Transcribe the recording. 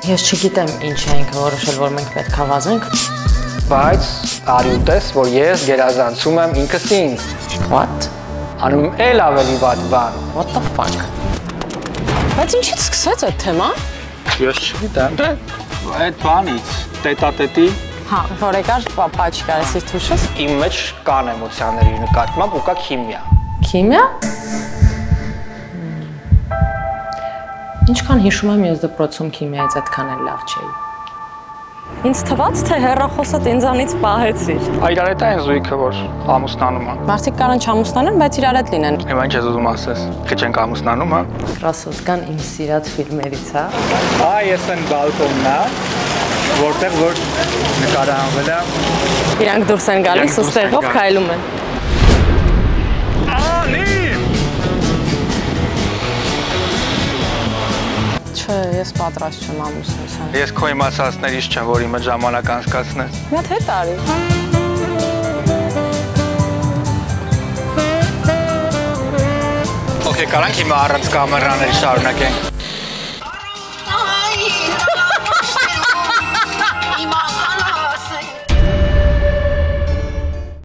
Ես չգիտեմ ինչ ենք որոշել, որ մենք պետք է վազենք։ Բայց արի ուտես, որ ես գերազանցում եմ ինքս ինձ։ What? Անում էլ ավելի վատ բան։ What the fuck? Բայց ինչից սկսեց այդ թեման? Ես չգիտեմ։ Այդ բանից, տետատետի։ Հա, որ եկար պապա չկար, ես թուշս։ Իմ մեջ կան էմոցիաների նկատմամբ ու կա քիմիա։ Քիմիա? Ինչքան հիշում եմ ես դպրոցում քիմիայից այդքան էլ լավ չէի։ Ինձ թվաց, թե հեռախոսդ ինձանից պահեցիր։ Իրար հետ այն զույգը, որ ամուսնանում են։ Մարդիկ կարան չամուսնանեն, բայց իրար հետ լինեն։ Հիմա ինչ ես ուզում ասես, թե չենք ամուսնանում, հա։ Ռասոսկան իմ սիրած ֆիլմերից, հա։ Հա, ես են բալկոնն է, որտեղ որ նկարահանվել է։ Իրանք դուրս են գալիս ու ստեղով քայլում են։ Անի! Չէ, ես պատրաստ չեմ ամուսնության։ Ես քո իմացածներից չեմ, որ իմը ժամանակ անցկացնես։ Մի հատ հետ արի։ Okay, կարանք հիմա առանց կամերաների շարունակենք։